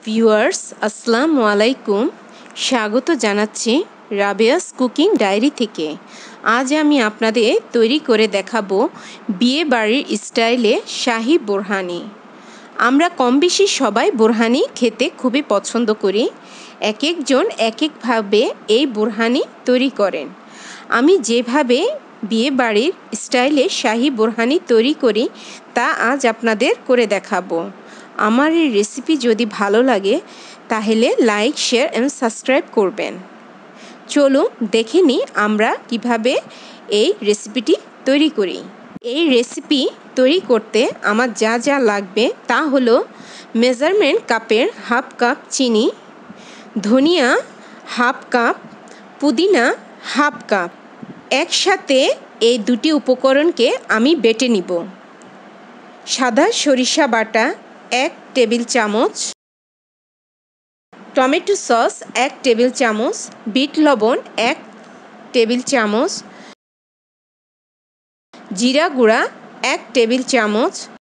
Viewers আসসালামু আলাইকুম। স্বাগত জানাচ্ছি রাবেয়াস কুকিং ডায়েরি থেকে। আজ আমি আপনাদের তৈরি করে দেখাবো বিয়ে বাড়ির স্টাইলে শাহি বোরহানি। আমরা কম বেশি সবাই বোরহানি খেতে খুবই পছন্দ করি। এক একজন এক একভাবে এই বোরহানি তৈরি করেন। আমি যেভাবে বিয়ে বাড়ির স্টাইলে শাহি বোরহানি তৈরি করি তা আজ আপনাদের করে দেখাবো। আমার এই রেসিপি যদি ভালো লাগে তাহলে লাইক, শেয়ার অ্যান্ড সাবস্ক্রাইব করবেন। চলুন দেখে নিই আমরা কিভাবে এই রেসিপিটি তৈরি করি। এই রেসিপি তৈরি করতে আমার যা যা লাগবে তা হলো মেজারমেন্ট কাপের হাফ কাপ চিনি, ধনিয়া হাফ কাপ, পুদিনা হাফ কাপ। একসাথে এই দুটি উপকরণকে আমি বেটে নিব। সাদা সরিষা বাটা 1 টেবিল চামচ, টমেটো সস 1 টেবিল চামচ, বিট লবণ 1 টেবিল চামচ, জিরা গুঁড়া 1 টেবিল চামচ,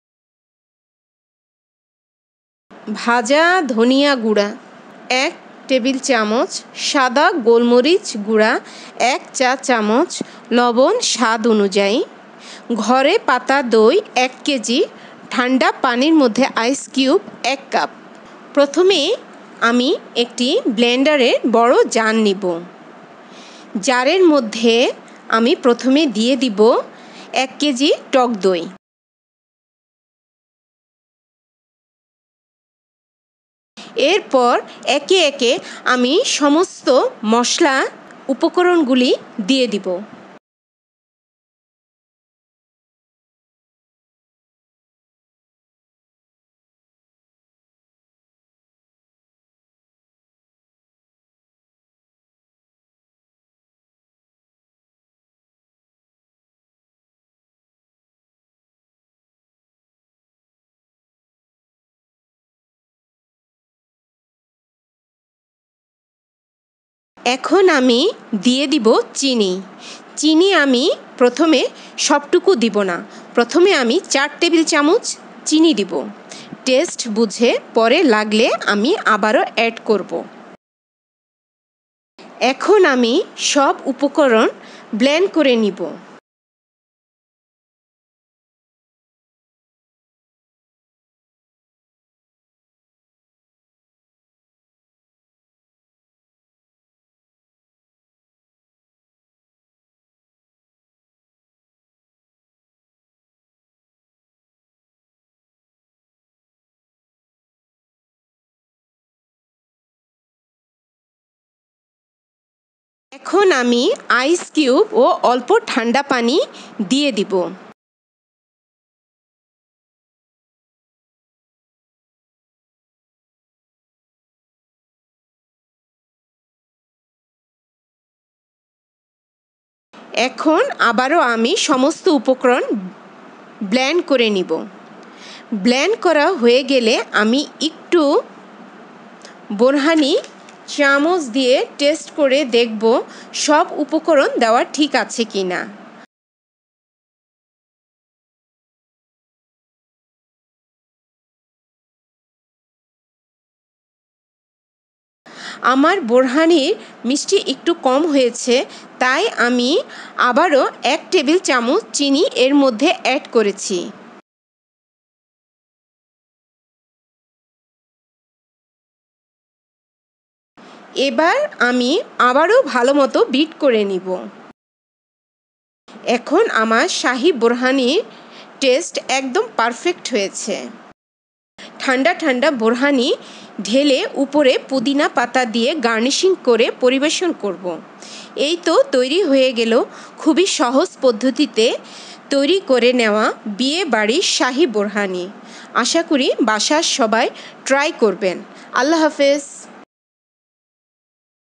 ভাজা ধনিয়া গুঁড়া 1 টেবিল চামচ, সাদা গোলমরিচ গুঁড়া 1 চা চামচ, লবণ স্বাদ অনুযায়ী, ঘরে পাতা দই 1 কেজি, ঠান্ডা পানির মধ্যে আইস কিউব 1 কাপ। প্রথমে আমি একটি ব্লেন্ডারের বড় জার নিব। জারের মধ্যে আমি প্রথমে দিয়ে দিব 1 কেজি টক দই। এরপর একে একে আমি সমস্ত মশলা উপকরণগুলি দিয়ে দিব। এখন আমি দিয়ে দিব চিনি। চিনি আমি প্রথমে সবটুকু দিব না, প্রথমে আমি 4 টেবিল চামচ চিনি দিব। টেস্ট বুঝে পরে লাগলে আমি আবারও অ্যাড করব। এখন আমি সব উপকরণ ব্লেন্ড করে নিব। এখন আমি আইস কিউব ও অল্প ঠান্ডা পানি দিয়ে দিব। এখন আবারও আমি সমস্ত উপকরণ ব্লেন্ড করে নিব। ব্লেন্ড করা হয়ে গেলে আমি একটু বোরহানি চামচ দিয়ে টেস্ট করে দেখব সব উপকরণ দেওয়া ঠিক আছে কি না। আমার বোরহানির মিষ্টি একটু কম হয়েছে, তাই আমি আবারও 1 টেবিল চামচ চিনি এর মধ্যে অ্যাড করেছি। এবার আমি আবারও ভালো মতো বিট করে নিব। এখন আমার শাহি বোরহানির টেস্ট একদম পারফেক্ট হয়েছে। ঠান্ডা ঠান্ডা বোরহানি ঢেলে উপরে পুদিনা পাতা দিয়ে গার্নিশিং করে পরিবেশন করব। এই তো তৈরি হয়ে গেল খুবই সহজ পদ্ধতিতে তৈরি করে নেওয়া বিয়ে বাড়ির শাহি বোরহানি। আশা করি বাসার সবাই ট্রাই করবেন। আল্লাহ হাফেজ।